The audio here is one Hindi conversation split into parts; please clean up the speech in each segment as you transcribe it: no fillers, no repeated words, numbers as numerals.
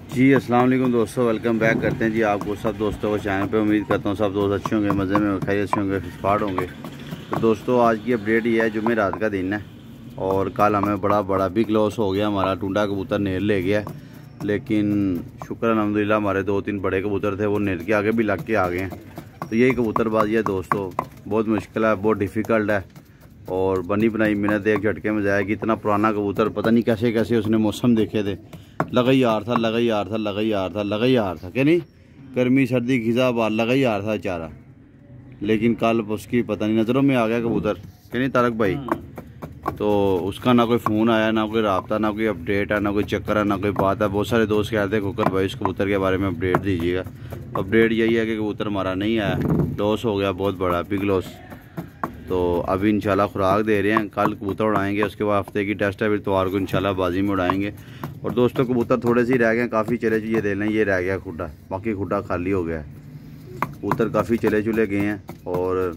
जी अस्सलाम वालेकुम दोस्तों, वेलकम बैक करते हैं जी आपको सब दोस्तों को चैनल पे। उम्मीद करता हूँ सब दोस्त अच्छे होंगे, मज़े में खैरियत से होंगे, फिटफाट होंगे। तो दोस्तों आज की अपडेट ये है, जुमे रात का दिन है और कल हमें बड़ा बिग लॉस हो गया। हमारा टुंडा कबूतर नेर ले गया, लेकिन शुक्र अल्हम्दुलिल्लाह हमारे 2-3 बड़े कबूतर थे वो नेर के आगे भी लग के आ गए हैं। तो यही कबूतरबाजी है दोस्तों, बहुत मुश्किल है, बहुत डिफ़िकल्ट है और बनी बनाई मेहनत एक झटके में जाएगी। इतना पुराना कबूतर पता नहीं कैसे कैसे उसने मौसम देखे थे, लगा ही यार था, लगा ही यार था, लगा ही यार था, लगा ही यार था, क्या नहीं, गर्मी सर्दी खिजा बार लगा ही यार था बेचारा। लेकिन कल उसकी पता नहीं नज़रों में आ गया कबूतर, क्या नहीं तारक भाई। तो उसका ना कोई फ़ोन आया, ना कोई रब्ता, ना कोई अपडेट है, ना कोई चक्कर है, ना कोई बात है। बहुत सारे दोस्त कहते हैं कुकर भाई इस कबूतर के बारे में अपडेट दीजिएगा। अपडेट यही है कि कबूतर हमारा नहीं आया, लॉस हो गया, बहुत बड़ा बिग लॉस। तो अभी इंशाल्लाह खुराक दे रहे हैं, कल कबूतर उड़ाएंगे, उसके बाद हफ्ते की टेस्ट है, फिर इतवार को इंशाल्लाह बाजी में उड़ाएंगे। और दोस्तों कबूतर थोड़े से ही रह गए, काफ़ी चले ये दे लें, ये रह गया खुड्डा, बाकी खुड्डा खाली हो गया है। कबूतर काफ़ी चले चुले गए हैं और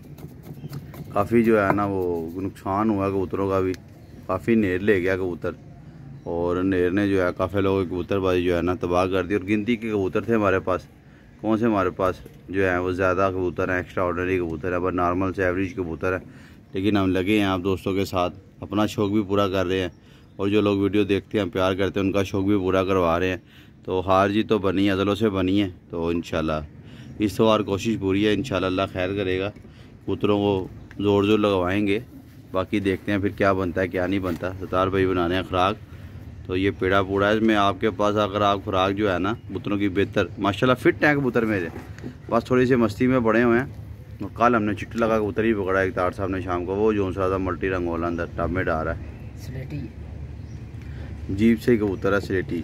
काफ़ी जो है ना वो नुकसान हुआ कबूतरों का भी, काफ़ी नेर ले गया कबूतर और नेर ने जो है काफ़ी लोगों की कबूतरबाजी जो है ना तबाह कर दी। और गिनती के कबूतर थे हमारे पास, कौन से हमारे पास जो है वो ज़्यादा कबूतर हैं, एक्स्ट्रा ऑर्डनरी कबूतर है, बस नॉर्मल से एवरेज कबूतर है। लेकिन हम लगे हैं आप दोस्तों के साथ, अपना शौक़ भी पूरा कर रहे हैं और जो लोग वीडियो देखते हैं प्यार करते हैं उनका शौक़ भी पूरा करवा रहे हैं। तो हार जीत तो बनी है, अज़लों से बनी है, तो इंशाल्लाह इस बार कोशिश पूरी है, इंशाल्लाह अल्लाह खैर करेगा। कबूतरों को ज़ोर लगवाएंगे, बाकी देखते हैं फिर क्या बनता है क्या नहीं बनता। सतार भाई बनाने हैं खुराक, तो ये पेड़ा पूड़ा है इसमें आपके पास। अगर आप खुराक जो है ना कबूतरों की बेहतर, माशाल्लाह फिट हैं कबूतर मेरे, बस थोड़ी सी मस्ती में बड़े हुए हैं। और कल हमने चिट्टी लगा कबूतर ही पकड़ा एक तार साहब ने शाम को, वो जो सा मल्टी रंग वाला अंदर टब में डाल रहा है, स्लेटी जीप से ही कबूतर है, स्लेटी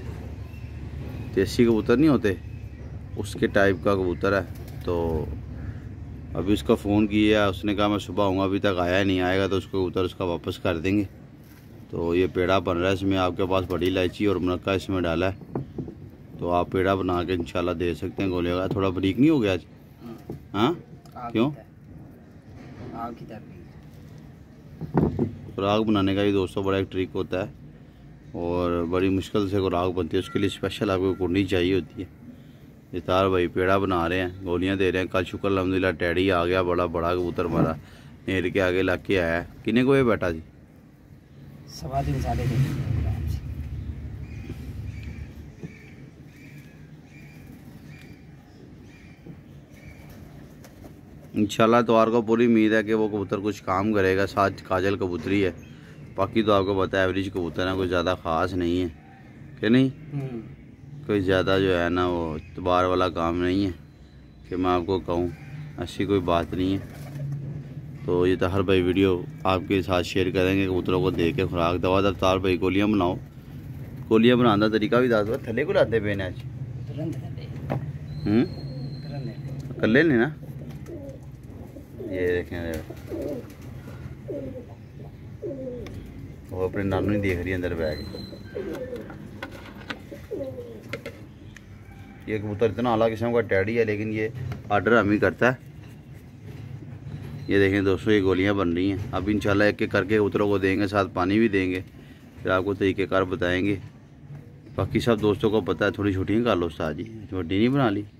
देसी कबूतर नहीं होते उसके टाइप का कबूतर है। तो अभी उसका फ़ोन किया, उसने कहा मैं सुबह आऊँगा, अभी तक आया नहीं, आएगा तो उसको कबूतर उसका वापस कर देंगे। तो ये पेड़ा बन रहा है, इसमें आपके पास बड़ी इलायची और मुनक्का इसमें डाला है, तो आप पेड़ा बना के इंशाल्लाह दे सकते हैं। गोले का थोड़ा बरीक नहीं हो गया आज? हाँ क्यों? खुराक बनाने का भी दोस्तों बड़ा एक ट्रिक होता है और बड़ी मुश्किल से खुराक बनती है, उसके लिए स्पेशल आपको कुंडी चाहिए होती है। इतार भाई पेड़ा बना रहे हैं, गोलियां दे रहे हैं। कल शुक्र अल्हम्दुलिल्लाह टैडी आ गया, बड़ा कबूतर हमारा नेर के आगे लग के आया। किन्ने को ये बैठा जी? 3.5 साढ़े 3 इंशाल्लाह इतवार को पूरी उम्मीद है कि वो कबूतर कुछ काम करेगा। साथ काजल कबूतरी है, बाकी तो आपको पता है एवरेज कबूतर है, कोई ज़्यादा ख़ास नहीं है, कि नहीं? कोई ज़्यादा जो है ना वो इतबार वाला काम नहीं है कि मैं आपको कहूँ, ऐसी कोई बात नहीं है। तो ये तो हर भाई वीडियो आपके साथ शेयर करेंगे, कबूतरों को दे के खुराक दवा दर तार भाई गोलियाँ बनाओ। गोलियाँ बनाने का तरीका भी दस दो, थले को लाते पे ने कल्ले नहीं ना, ये देखें वो अपने नानू नहीं देख रही अंदर बैग। ये कबूतर इतना आला किस्म का टैडी है, लेकिन ये आर्डर हम ही करता है। ये देखें दोस्तों ये गोलियां बन रही हैं, अब इंशाल्लाह एक एक करके कबूतरों को देंगे, साथ पानी भी देंगे, फिर आपको तरीक़ेकार बताएंगे। बाकी सब दोस्तों को पता है, थोड़ी छुट्टियाँ कर लो उस्ताद जी, छोटी नहीं बना ली।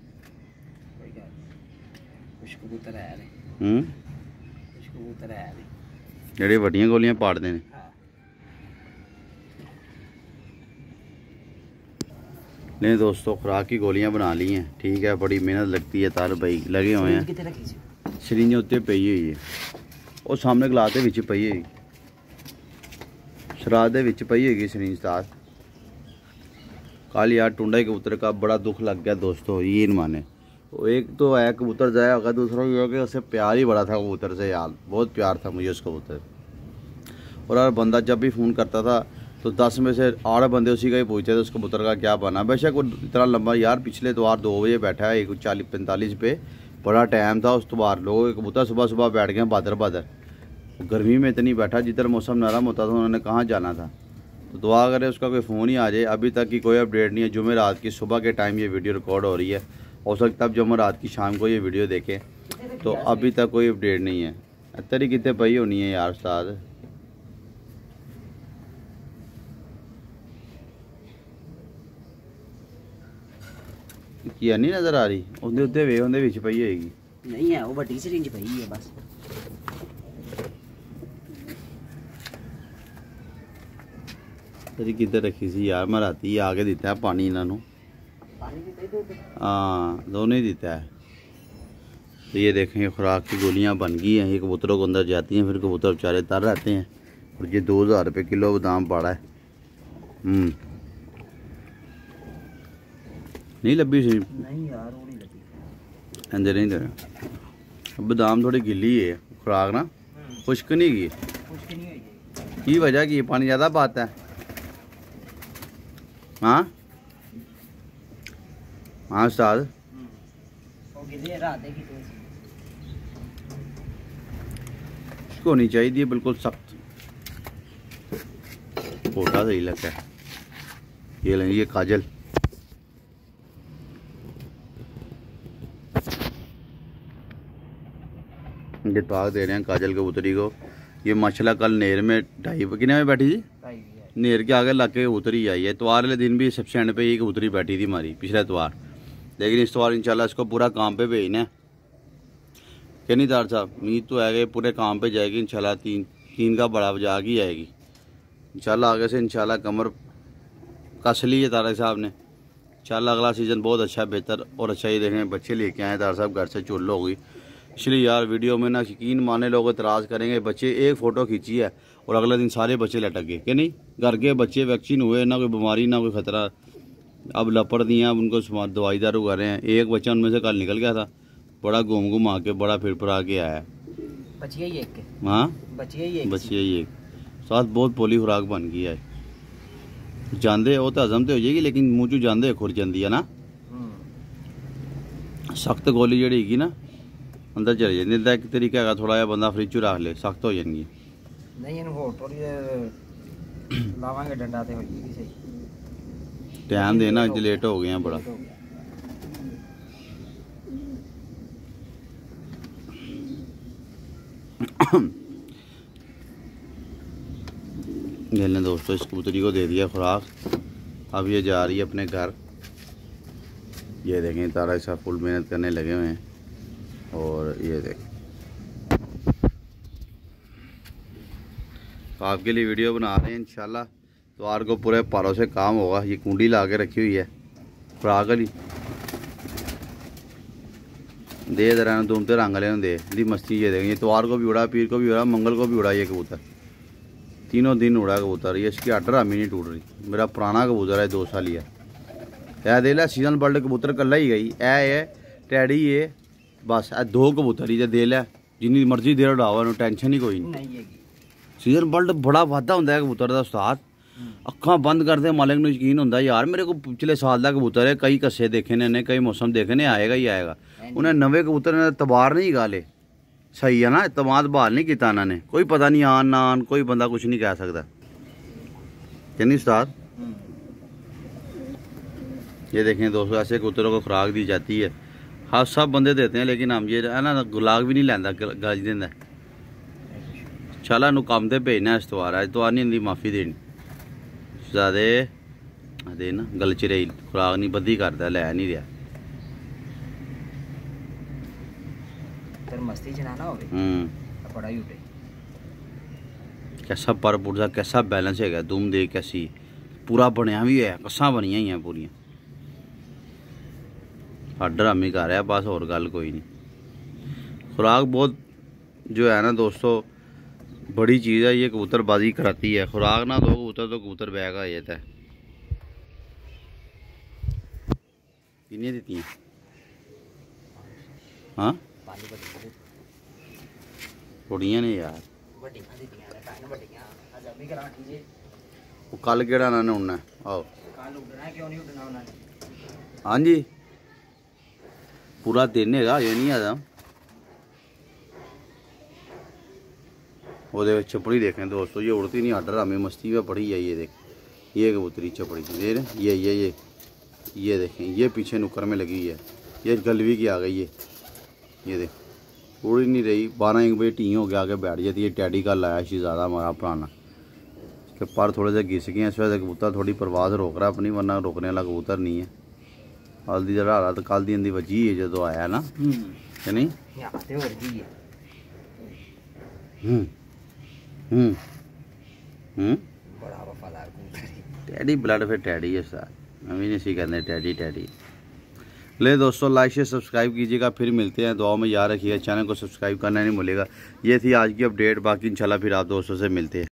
जेड़ी वड्डियां गोलियां पाड़ते हैं। नहीं दोस्तों खुराक की गोलियां बना ली हैं, ठीक है, बड़ी मेहनत लगती है, तार भाई लगे हुए हैं। सरिंज उत्ते पई हुई है, और सामने गलास के विच पई हुई, शराब के विच पई होगी सरिंज तार। कल यार टुंडा कबूतर का बड़ा दुख लग गया दोस्तों, ये माने एक तो है कबूतर जाया होगा, दूसरा ये हो कि उससे प्यार ही बड़ा था कबूतर से यार, बहुत प्यार था मुझे उस कबूतर। और यार बंदा जब भी फ़ोन करता था तो 10 में से 8 बंदे उसी का ही पूछते थे उस कबूतर का क्या बना। बेशक वो इतना लंबा यार, पिछले इतवार 2 बजे बैठा है, 1:40-45 पे बड़ा टाइम था उस इतवार। लोगों के कबूतर सुबह बैठ गए बादर गर्मी में इतनी बैठा, जिधर मौसम नरम होता था उन्होंने कहाँ जाना था। तो दुआ करें उसका कोई फ़ोन ही आ जाए। अभी तक की कोई अपडेट नहीं है। जुमे रात की सुबह के टाइम ये वीडियो रिकॉर्ड हो रही है, हो सकता है जुमे रात की शाम को ये वीडियो देखें, तो अभी तक कोई अपडेट नहीं है। तरी कितने पई होनी है यार उस्ताद? बाकी है नहीं नज़र आ रही उहदे उत्ते वे उहदे विच पई होएगी नहीं है वो बड़ी सिरिंज पई है बस तेरी किधर रखी सी यार मैं राती आके दिता है पानी इन्हों हाँ दोनों ही दिता है। तो ये देखें खुराक की गोलियां बन गई हैं ये कबूतरों को अंदर जाती हैं फिर कबूतर बेचारे तर रहते हैं और ये 2000 रुपये किलो बादाम पड़ा है। नहीं लब्भी सी नहीं यार वो नहीं लगी अंदर नहीं दे बादाम थोड़ी गिली है खुराक ना खुश्क नहीं की की वजह की पानी ज़्यादा पाता है। हाँ हाँ उस्ताद इसको होनी चाहिए बिल्कुल सख्त पोटा सही लगता है। ये लेंगे ये काजल ये ताक दे रहे हैं काजल कबूतरी को। ये माशाल्लाह कल नेर में 2:30 कितने में बैठी थी नेर के आगे लग के कबूतरी आई है। इतवार वाले दिन भी सब स्टैंड पे ही कबूतरी बैठी थी हमारी पिछले इतवार लेकिन इस बार इंशाल्लाह इसको पूरा काम पे भेजना है कि नहीं तार साहब उम्मीद तो है कि पूरे काम पे जाएगी इंशाल्लाह। तीन का बड़ा बजा ही आएगी इंशाल्लाह आगे से इंशाल्लाह कमर कस ली है तारा साहब ने इंशाल्लाह अगला सीज़न बहुत अच्छा बेहतर और अच्छा ही देखें। बच्चे लेके आए तार साहब घर से चुल हो गई इसलिए यार वीडियो में ना यकीन माने लोग एतराज़ करेंगे बच्चे एक फ़ोटो खींची है और अगले दिन सारे बच्चे लटक गए कि नहीं घर के बच्चे वैक्सीन हुए ना कोई बीमारी ना कोई ख़तरा अब लपड़ दिया अब उनको दवाई दारू कर रहे हैं। एक बच्चा उनमें से कल निकल गया था बड़ा घूम आके बड़ा फिर फुरा के आया हाँ बचिया ही एक साथ बहुत पोली खुराक बन गई है जाते वो तो हजम तो हो जाएगी लेकिन मुँह चू जाते खुर जाती है ना सख्त गोली जी हैगी ना अंदर चली जाती है। एक तरीका है थोड़ा जहा बंदा फ्रिज रख ले सख्त हो जाएगी नहीं लावांगे डंडा ते हो जाएगी सही टाइम देना अज लेट हो गया बड़ा ने दोस्तों इस कबूतरी को दे दिया खुराक अब ये जा रही है अपने घर। ये देखें तारा ऐसा फुल मेहनत करने लगे हुए हैं और ये देखें आपके लिए वीडियो बना रहे हैं इंशाल्लाह तो आर को पूरे पारों से काम होगा। ये कुंडी ला के रखी हुई है खुराक वाली दे दर दूमते रंग ले दे दी मस्ती ये देखें। इतवार को भी उड़ा पीर को भी उड़ा मंगल को भी उड़ा ये कबूतर तीनों दिन उड़ा कबूतर। ये इसकी अटर हमी नहीं टूट रही मेरा पुराना कबूतर है 2 साल ही है दे ला सीजन बर्ड कबूतर कला ही गई है टैडी है बस 2 कबूतर ही दे ला जिन्नी मर्जी देर उड़ाओ टेंशन ही कोई नहीं। सीजन बर्ड बड़ा वाधा होंगे कबूतर का उस्ताद अखा बंद करते मालिक को यकीन होंगे यार मेरे को पिछले साल का कबूतर है कई कस्से देखे ने कई मौसम देखे ने आएगा ही आएगा। उन्हें नवे कबूतर ने तबार नहीं गाले सही है ना इतमाद बहाल नहीं किया इन्होंने कोई पता नहीं आन ना आन कोई बंदा कुछ नहीं कह सकता कि नहीं उस्ताद। ये देखें दोस्तों ऐसे कबूतरों को खुराक दी जाती है हाँ सब बंदे देते हैं लेकिन हम ये है ना गुलाग भी नहीं लेंदा गज देंदा चला नू काम ते भेजना इतवार इतवार नहीं इनकी माफ़ी देनी ज़्यादा दे ना गल चिरेई खुराक नहीं बद्धी करता लै नहीं रहा मस्ती चलाना हो बड़ा ही उठे कैसा पर पुरजा कैसा बैलेंस है दुम दे कैसी पूरा बनया भी है कसा बनिया ही हैं पूरियां हड्डर हमी कर रहा बस और गल कोई नहीं। खुराक बहुत जो है ना दोस्तों बड़ी चीज़ है ये कबूतरबाजी कराती है खुराक ना दो कबूतर तो कबूतर बैग आ जाता है। कितनी देती हैं हाँ थोड़ियां ने यार वो कल केड़ा उन्होंने उड़ना आओ हाँ जी पूरा दिन है ये नहीं आता वो चपड़ी देखें दोस्तों ये उड़ती नहीं आर्डर हमें मस्ती में पड़ी है। ये देख ये कबूतरी चपड़ी देख ये देखें ये पीछे नुक्कर में लगी है ये गलवी की आ गई है ये देख उड़ ही नहीं रही 12-1 बजे टी हो गया आगे बैठ जाती है। टैडी का लाया ज़्यादा हमारा पुराना इसके पर थोड़े से घिस गए इस वजह से कबूतर थोड़ी परवाज़ रोक रहा है अपनी वरना रोकने वाला कबूतर नहीं है। हल्दी का हारा तो कल दी इंदी वजी है जो आया ना कि नहीं। यहाँ ते और जी है बड़ा वफादार कबूतर टैडी ब्लड फिर टैडी है सर, मैं भी नहीं सी कहते टैडी टैडी। ले दोस्तों लाइक शेयर सब्सक्राइब कीजिएगा, फिर मिलते हैं, दुआ में याद रखिएगा, चैनल को सब्सक्राइब करना नहीं भूलिएगा। ये थी आज की अपडेट, बाकी इंशाल्लाह फिर आप दोस्तों से मिलते हैं।